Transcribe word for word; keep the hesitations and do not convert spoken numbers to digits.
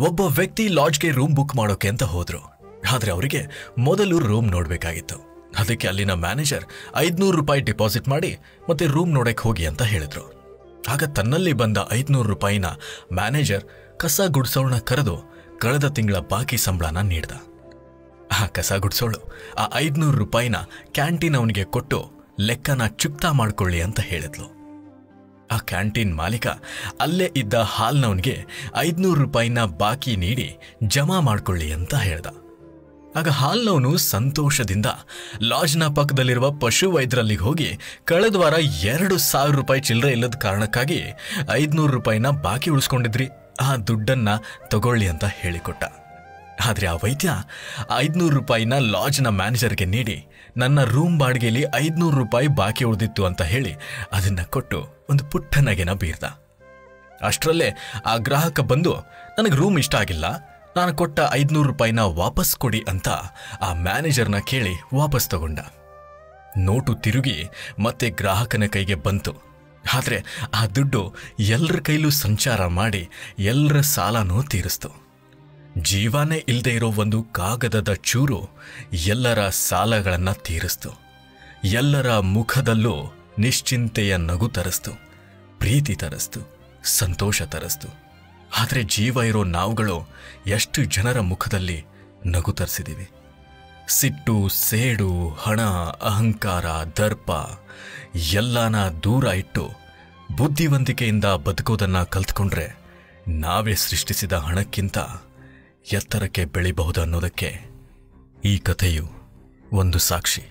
ಒಬ್ಬ ವ್ಯಕ್ತಿ ಲಾಡ್ಜ್ಗೆ room book ಮಾಡೋಕೆ ಅಂತ ಹೋದ್ರು. ಆದ್ರೆ ಅವರಿಗೆ ಮೊದಲು ರೂಮ್ ನೋಡ್ಬೇಕಾಗಿತ್ತು. ಅದಕ್ಕೆ ಅಲ್ಲಿನ ಮ್ಯಾನೇಜರ್ ಐದ್ನೂರು ರೂಪಾಯಿ ಡಿಪಾಸಿಟ್ ಮಾಡಿ ಮತ್ತೆ ರೂಮ್ ನೋಡಕ್ ಹೋಗಿ ಅಂತ ಹೇಳಿದ್ರು. ಆಗ ತನ್ನಲ್ಲಿ ಬಂದ ಐದ್ನೂರು ರೂಪಾಯಿನ ಮ್ಯಾನೇಜರ್ ಕಸ ಗುಡ್ಸೋಳನ್ನ ಕರೆದು ಕಳೆದ ತಿಂಗಳ ಬಾಕಿ ಸಂಬಳನ ನೀಡ್ದ. ಆ ಕಸ ಗುಡ್ಸೋಳು ಆ ಐದ್ನೂರು ರೂಪಾಯಿನ ಕ್ಯಾಂಟೀನ್ ಅವನಿಗೆ ಕೊಟ್ಟು ಲೆಕ್ಕನ ಚುಕ್ತಾ ಮಾಡ್ಕೊಳ್ಳಿ ಅಂತ ಹೇಳಿದ್ಲು. ಆ ಕ್ಯಾಂಟೀನ್ ಮಾಲೀಕ ಅಲ್ಲೇ ಇದ್ದ ಹಾಲ್ನವನಿಗೆ ಐದ್ನೂರು ರೂಪಾಯಿನ ಬಾಕಿ ನೀಡಿ ಜಮಾ ಮಾಡ್ಕೊಳ್ಳಿ ಅಂತ ಹೇಳ್ದ. ಆಗ ಹಾಲ್ನವನು ಸಂತೋಷದಿಂದ ಲಾಡ್ಜ್ನ ಪಕ್ಕದಲ್ಲಿರುವ ಪಶು ವೈದ್ಯರಲ್ಲಿಗೆ ಹೋಗಿ ಕಳೆದ ವಾರ ಎರಡು ಸಾವಿರ ರೂಪಾಯಿ ಚಿಲ್ಲರೆ ಇಲ್ಲದ ಕಾರಣಕ್ಕಾಗಿ ಐದ್ನೂರು ರೂಪಾಯಿನ ಬಾಕಿ ಉಳಿಸ್ಕೊಂಡಿದ್ರಿ, ಆ ದುಡ್ಡನ್ನ ತಗೊಳ್ಳಿ ಅಂತ ಹೇಳಿಕೊಟ್ಟ. ಆದರೆ ಆ ವೈದ್ಯ ಐದ್ನೂರು ರೂಪಾಯಿನ ಲಾಡ್ಜ್ನ ಮ್ಯಾನೇಜರ್ಗೆ ನೀಡಿ ನನ್ನ ರೂಮ್ ಬಾಡಿಗೆಯಲ್ಲಿ ಐದ್ನೂರು ರೂಪಾಯಿ ಬಾಕಿ ಉಳಿದಿತ್ತು ಅಂತ ಹೇಳಿ ಅದನ್ನ ಕೊಟ್ಟು ಒಂದು ಪುಟ್ಟ ನಗೆನ ಬೀರ್ದ. ಅಷ್ಟರಲ್ಲೇ ಆ ಗ್ರಾಹಕ ಬಂದು ನನಗೆ ರೂಮ್ ಇಷ್ಟ ಆಗಿಲ್ಲ, ನಾನು ಕೊಟ್ಟ ಐದ್ನೂರು ರೂಪಾಯಿನ ವಾಪಸ್ ಕೊಡಿ ಅಂತ ಆ ಮ್ಯಾನೇಜರ್ನ ಕೇಳಿ ವಾಪಸ್ ತಗೊಂಡ. ನೋಟು ತಿರುಗಿ ಮತ್ತೆ ಗ್ರಾಹಕನ ಕೈಗೆ ಬಂತು. ಆದರೆ ಆ ದುಡ್ಡು ಎಲ್ಲರ ಕೈಲೂ ಸಂಚಾರ ಮಾಡಿ ಎಲ್ಲರ ಸಾಲನೂ ತೀರಿಸ್ತು. ಜೀವನೇ ಇಲ್ಲದೆ ಇರೋ ಒಂದು ಕಾಗದದ ಚೂರು ಎಲ್ಲರ ಸಾಲಗಳನ್ನು ತೀರಿಸ್ತು. ಎಲ್ಲರ ಮುಖದಲ್ಲೂ ನಿಶ್ಚಿಂತೆಯ ನಗು ತರಿಸ್ತು, ಪ್ರೀತಿ ತರಿಸ್ತು, ಸಂತೋಷ ತರಿಸ್ತು. ಆದರೆ ಜೀವ ಇರೋ ನಾವುಗಳು ಎಷ್ಟು ಜನರ ಮುಖದಲ್ಲಿ ನಗು ತರಿಸಿದ್ದೀವಿ. ಸಿಟ್ಟು, ಸೇಡು, ಹಣ, ಅಹಂಕಾರ, ದರ್ಪ ಎಲ್ಲಾನ ದೂರ ಇಟ್ಟು ಬುದ್ಧಿವಂತಿಕೆಯಿಂದ ಬದುಕೋದನ್ನು ಕಲ್ತ್ಕೊಂಡ್ರೆ ನಾವೇ ಸೃಷ್ಟಿಸಿದ ಹಣಕ್ಕಿಂತ ಎತ್ತರಕ್ಕೆ ಬೆಳಿಬಹುದು ಅನ್ನೋದಕ್ಕೆ ಈ ಕಥೆಯು ಒಂದು ಸಾಕ್ಷಿ.